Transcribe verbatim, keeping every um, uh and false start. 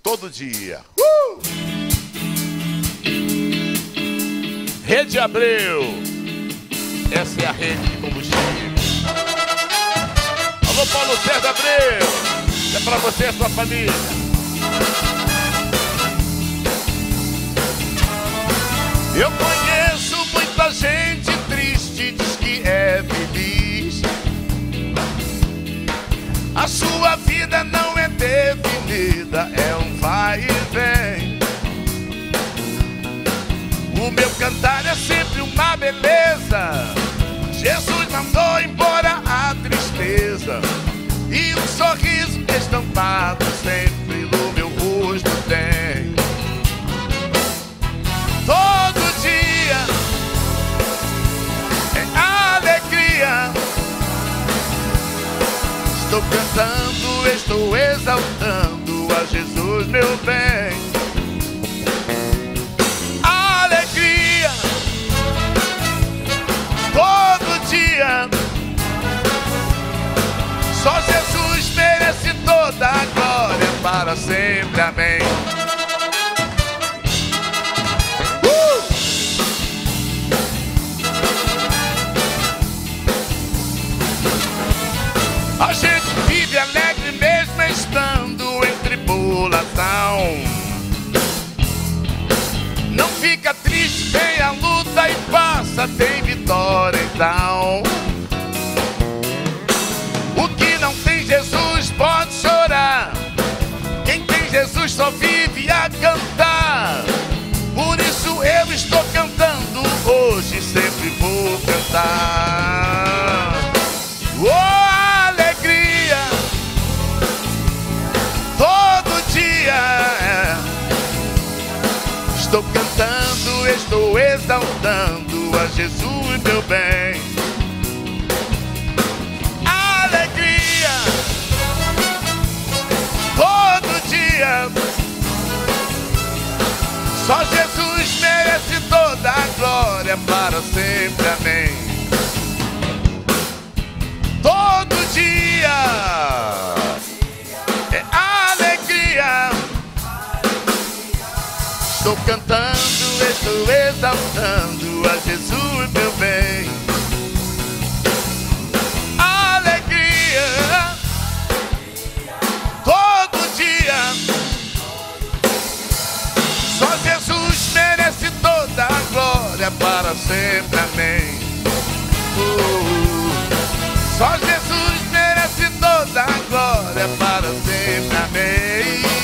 todo dia. Uh! Rede Abreu. Essa é a rede de combustível. Alô, Paulo César Abreu. É pra você e a sua família. Eu conheço muita gente triste, diz que é feliz. A sua vida não é definida, é um vai e vem. O meu cantar é sempre uma beleza. Jesus mandou embora a tristeza, e um sorriso estampado sempre no meu rosto tem. Todo dia é alegria. Estou cantando, estou exaltando a Jesus, meu bem. Alegria todo dia. Só Jesus merece toda a glória para sempre, amém. Uh! A gente vive alegre mesmo estando em tribulação. Não fica triste, vem a luta e passa, tem vitória então. O que não tem Jesus pode chorar, quem tem Jesus só vive a cantar. Por isso eu estou cantando hoje, sempre vou cantar. Oh, alegria todo dia. Estou cantando, estou exaltando a Jesus, meu bem. Alegria todo dia. Só Jesus merece toda a glória para sempre, amém. Todo dia é alegria. Estou cantando, estou exaltando a Jesus, meu bem. Alegria todo dia. Só Jesus merece toda a glória para sempre, amém. Uh, só Jesus merece toda a glória para sempre, amém.